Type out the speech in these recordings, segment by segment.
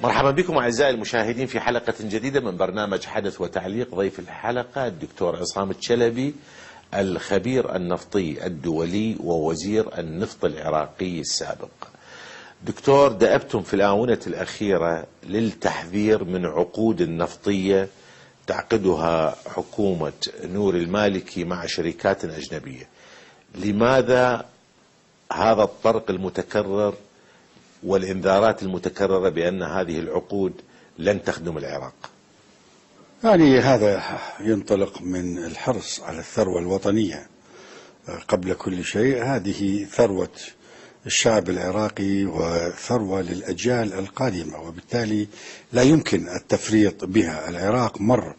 مرحبا بكم أعزائي المشاهدين في حلقة جديدة من برنامج حدث وتعليق. ضيف الحلقة الدكتور عصام الشلبي، الخبير النفطي الدولي ووزير النفط العراقي السابق. دكتور، دأبتم في الآونة الأخيرة للتحذير من عقود نفطية تعقدها حكومة نور المالكي مع شركات أجنبية. لماذا هذا الطرق المتكرر والإنذارات المتكررة بأن هذه العقود لن تخدم العراق؟ يعني هذا ينطلق من الحرص على الثروة الوطنية قبل كل شيء. هذه ثروة الشعب العراقي وثروة للأجيال القادمة، وبالتالي لا يمكن التفريط بها. العراق مر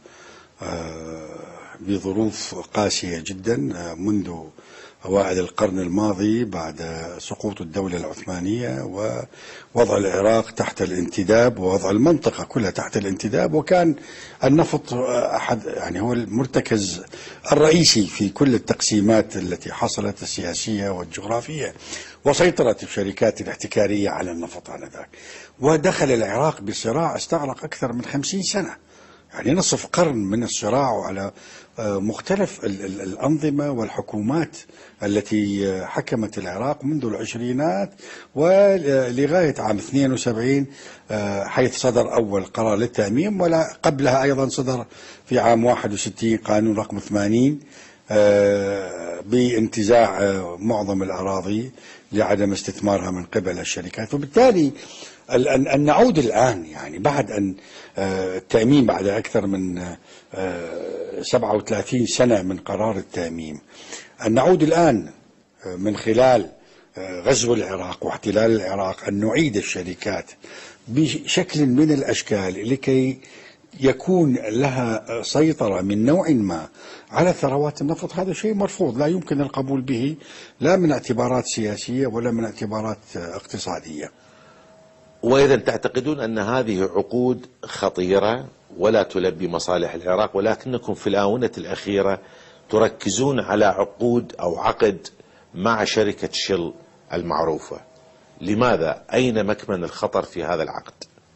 بظروف قاسية جدا منذ أوائل القرن الماضي بعد سقوط الدولة العثمانية ووضع العراق تحت الانتداب ووضع المنطقة كلها تحت الانتداب، وكان النفط هو المرتكز الرئيسي في كل التقسيمات التي حصلت السياسية والجغرافية، وسيطرت الشركات الاحتكارية على النفط آنذاك. ودخل العراق بصراع استغرق أكثر من 50 سنة، يعني نصف قرن من الصراع على مختلف الأنظمة والحكومات التي حكمت العراق منذ العشرينات ولغاية عام 72 حيث صدر أول قرار للتأميم، ولا قبلها أيضا صدر في عام 61 قانون رقم 80 بانتزاع معظم الأراضي لعدم استثمارها من قبل الشركات. وبالتالي أن نعود الآن، يعني بعد أن التأميم بعد أكثر من 37 سنة من قرار التأميم، أن نعود الآن من خلال غزو العراق واحتلال العراق أن نعيد الشركات بشكل من الأشكال لكي يكون لها سيطرة من نوع ما على ثروات النفط. هذا شيء مرفوض، لا يمكن القبول به، لا من اعتبارات سياسية ولا من اعتبارات اقتصادية. وإذا تعتقدون أن هذه عقود خطيرة ولا تلبي مصالح العراق، ولكنكم في الآونة الأخيرة تركزون على عقود أو عقد مع شركة شل المعروفة. لماذا؟ أين مكمن الخطر في هذا العقد؟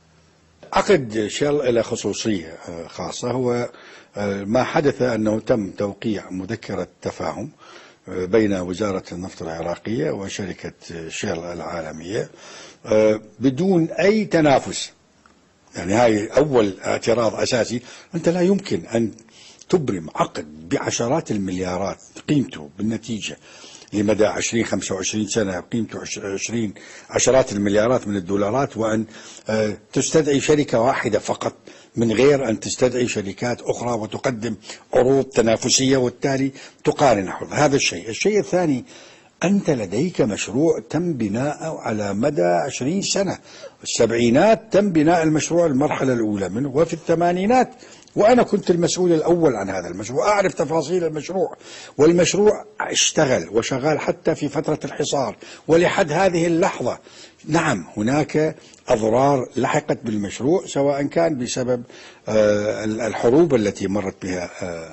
عقد شل له خصوصية خاصة، هو ما حدث أنه تم توقيع مذكرة تفاهم بين وزارة النفط العراقية وشركة شل العالمية بدون أي تنافس. يعني هاي أول اعتراض أساسي، أنت لا يمكن أن تبرم عقد بعشرات المليارات قيمته بالنتيجة لمدى 20-25 سنة، قيمته عشرات المليارات من الدولارات، وأن تستدعي شركة واحدة فقط من غير أن تستدعي شركات أخرى وتقدم عروض تنافسية وبالتالي تقارن. هذا الشيء الثاني، أنت لديك مشروع تم بناءه على مدى 20 سنة. السبعينات تم بناء المشروع المرحلة الأولى منه، وفي الثمانينات وأنا كنت المسؤول الأول عن هذا المشروع، أعرف تفاصيل المشروع، والمشروع اشتغل وشغال حتى في فترة الحصار ولحد هذه اللحظة. نعم، هناك أضرار لحقت بالمشروع، سواء كان بسبب الحروب التي مرت بها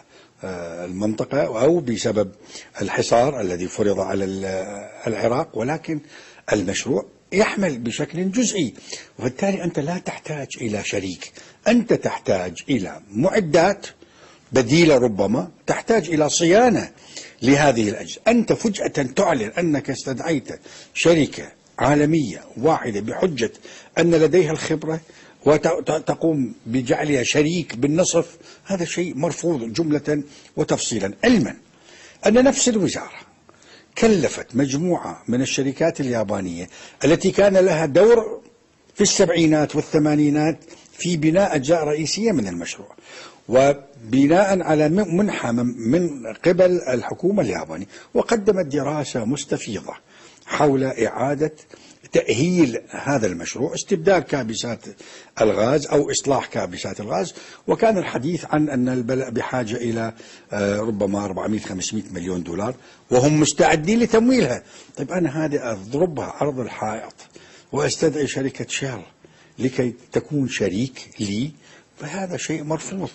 المنطقة أو بسبب الحصار الذي فرض على العراق، ولكن المشروع يحمل بشكل جزئي، وبالتالي أنت لا تحتاج إلى شريك، أنت تحتاج إلى معدات بديلة، ربما تحتاج إلى صيانة لهذه الأجهزة. أنت فجأة تعلن أنك استدعيت شركة عالمية واحدة بحجة أن لديها الخبرة وتقوم بجعلها شريك بالنصف. هذا شيء مرفوض جملة وتفصيلا، علما أن نفس الوزارة كلفت مجموعة من الشركات اليابانية التي كان لها دور في السبعينات والثمانينات في بناء أجزاء رئيسية من المشروع، وبناء على منحة من قبل الحكومة اليابانية، وقدمت دراسة مستفيضة حول إعادة تأهيل هذا المشروع، استبدال كابسات الغاز أو إصلاح كابسات الغاز، وكان الحديث عن أن البلد بحاجة إلى ربما 400-500 مليون دولار، وهم مستعدين لتمويلها. طيب أنا هذه أضربها عرض الحائط وأستدعي شركة شيل لكي تكون شريك لي، فهذا شيء مرفوض.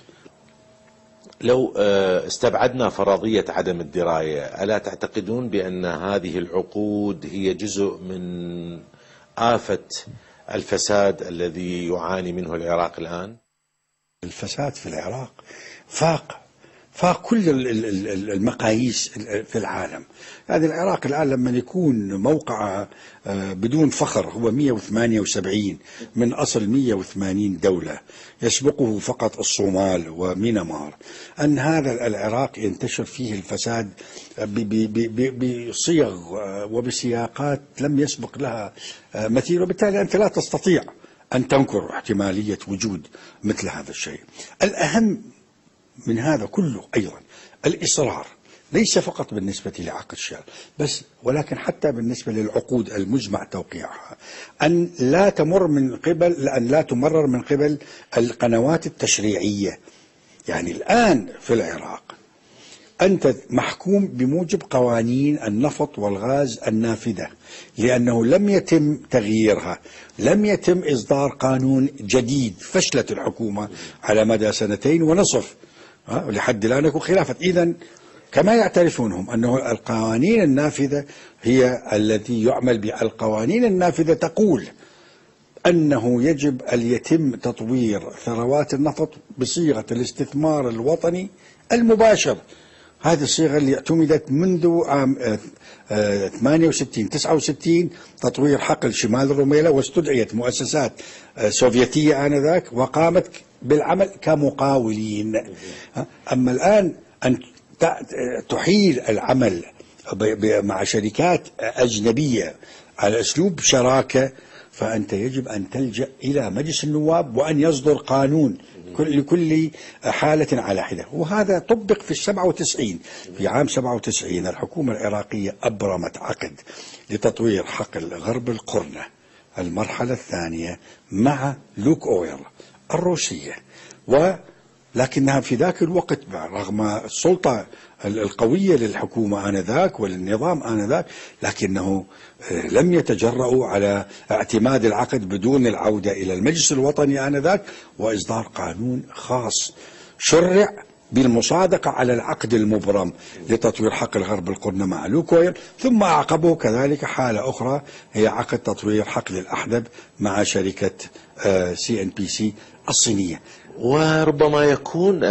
لو استبعدنا فرضية عدم الدراية، ألا تعتقدون بأن هذه العقود هي جزء من آفة الفساد الذي يعاني منه العراق الآن؟ الفساد في العراق فاق كل المقاييس في العالم. يعني العراق الآن لما يكون موقع بدون فخر هو 178 من أصل 180 دولة، يسبقه فقط الصومال ومينمار، أن هذا العراق ينتشر فيه الفساد بصيغ وبسياقات لم يسبق لها مثيل، وبالتالي أنت لا تستطيع أن تنكر احتمالية وجود مثل هذا الشيء. الأهم من هذا كله أيضا الإصرار، ليس فقط بالنسبة لعقد شال بس، ولكن حتى بالنسبة للعقود المجمع توقيعها، أن لا تمرر من قبل القنوات التشريعية. يعني الآن في العراق أنت محكوم بموجب قوانين النفط والغاز النافذة، لأنه لم يتم تغييرها، لم يتم إصدار قانون جديد. فشلت الحكومة على مدى 2.5 سنين لحد الآن يكون خلافة. إذن كما يعترفون هم أنه القوانين النافذة هي التي يعمل بها. القوانين النافذة تقول أنه يجب أن يتم تطوير ثروات النفط بصيغة الاستثمار الوطني المباشر. هذه الصيغة اللي اعتمدت منذ عام 68 69، تطوير حقل شمال الرميلة، واستدعيت مؤسسات سوفيتية آنذاك وقامت بالعمل كمقاولين. أما الآن أن تحيل العمل مع شركات أجنبية على أسلوب شراكة، فأنت يجب أن تلجأ إلى مجلس النواب وأن يصدر قانون لكل حالة على حدة. وهذا طبق في 97. في عام 97 الحكومة العراقية أبرمت عقد لتطوير حقل غرب القرنة المرحلة الثانية مع لوك أويل الروسية، ولكنها في ذاك الوقت رغم السلطة القوية للحكومة آنذاك وللنظام آنذاك، لكنه لم يتجرؤوا على اعتماد العقد بدون العودة إلى المجلس الوطني آنذاك وإصدار قانون خاص شرع بالمصادقة على العقد المبرم لتطوير حقل غرب القرنة مع لوكويل. ثم أعقبه كذلك حالة أخرى هي عقد تطوير حقل الأحدب مع شركة CNPC الصينية. وربما يكون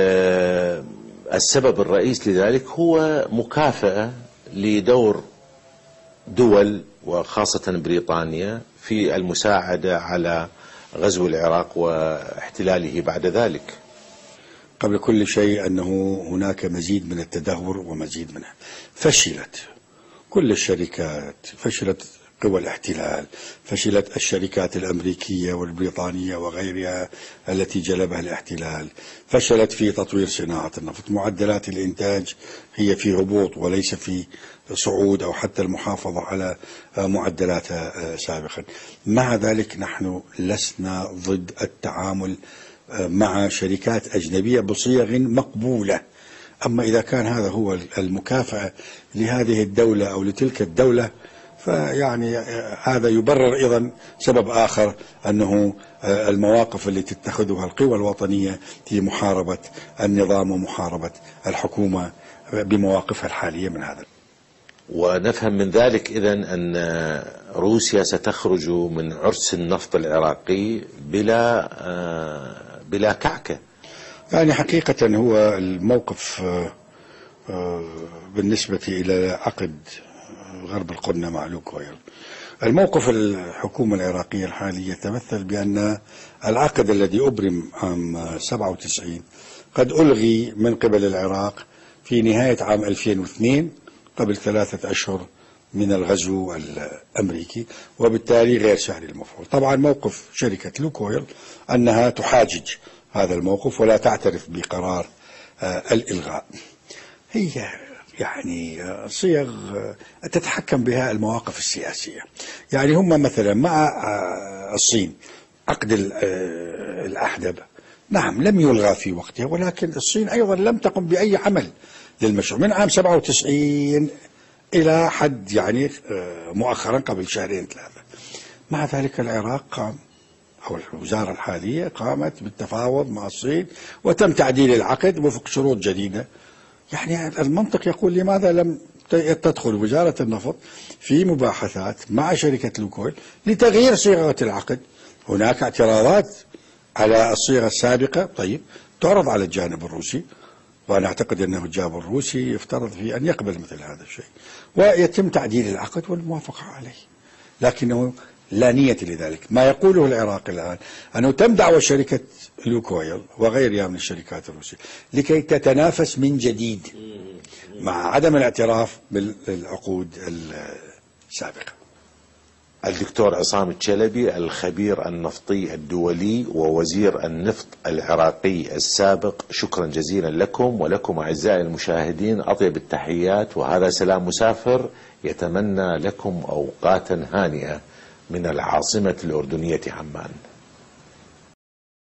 السبب الرئيس لذلك هو مكافأة لدور دول وخاصة بريطانيا في المساعدة على غزو العراق واحتلاله بعد ذلك. قبل كل شيء أنه هناك مزيد من التدهور ومزيد منه. فشلت كل الشركات، فشلت قوى الاحتلال، فشلت الشركات الأمريكية والبريطانية وغيرها التي جلبها الاحتلال، فشلت في تطوير صناعة النفط. معدلات الإنتاج هي في هبوط وليس في صعود أو حتى المحافظة على معدلاتها سابقا. مع ذلك نحن لسنا ضد التعامل مع شركات أجنبية بصيغ مقبولة. أما إذا كان هذا هو المكافأة لهذه الدولة أو لتلك الدولة، فيعني هذا يبرر أيضا سبب آخر، أنه المواقف التي تتخذها القوى الوطنية في محاربة النظام ومحاربة الحكومة بمواقفها الحالية من هذا. ونفهم من ذلك إذن أن روسيا ستخرج من عرس النفط العراقي بلا كعكة. يعني حقيقة هو الموقف بالنسبة إلى عقد غرب القرنة مع لوكويل، الموقف الحكومة العراقية الحالية يتمثل بأن العقد الذي أبرم عام 97 قد ألغي من قبل العراق في نهاية عام 2002 قبل 3 أشهر من الغزو الأمريكي، وبالتالي غير سهل المفعول. طبعا موقف شركة لوكويل أنها تحاجج هذا الموقف ولا تعترف بقرار الإلغاء. هي يعني صيغ تتحكم بها المواقف السياسية. يعني هم مثلا مع الصين عقد الأحدب نعم لم يلغى في وقتها، ولكن الصين أيضا لم تقم بأي عمل للمشروع من عام 97 إلى حد يعني مؤخرا قبل 2-3 شهور. مع ذلك العراق قام، أو الوزارة الحالية قامت بالتفاوض مع الصين وتم تعديل العقد وفق شروط جديدة. يعني المنطق يقول لماذا لم تدخل وزارة النفط في مباحثات مع شركة لوكويل لتغيير صيغة العقد. هناك اعتراضات على الصيغة السابقة، طيب تعرض على الجانب الروسي، وأنا أعتقد أنه الجانب الروسي يفترض فيه أن يقبل مثل هذا الشيء، ويتم تعديل العقد والموافقة عليه، لكنه لا نية لذلك. ما يقوله العراق الآن أنه تم دعوة شركة لوكويل وغيرها من الشركات الروسية لكي تتنافس من جديد مع عدم الاعتراف بالعقود السابقة. الدكتور عصام الشلبي الخبير النفطي الدولي ووزير النفط العراقي السابق، شكرا جزيلا لكم، ولكم أعزائي المشاهدين أطيب التحيات، وهذا سلام مسافر يتمنى لكم أوقاتا هانئة من العاصمة الأردنية عمان.